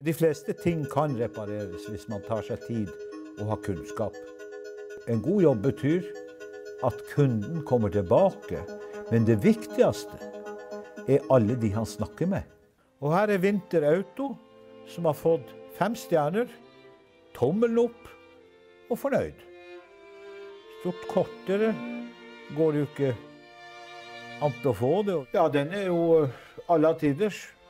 De fleste ting kan repareres hvis man tar seg tid og har kunnskap. En god jobb betyr at kunden kommer tilbake, men det viktigste er alle de han snakker med. Og her er Vinter Auto, som har fått 5 stjerner, tommelen opp og fornøyd. Stort kortere går jo ikke an å få det. Ja, den er jo alle tiders.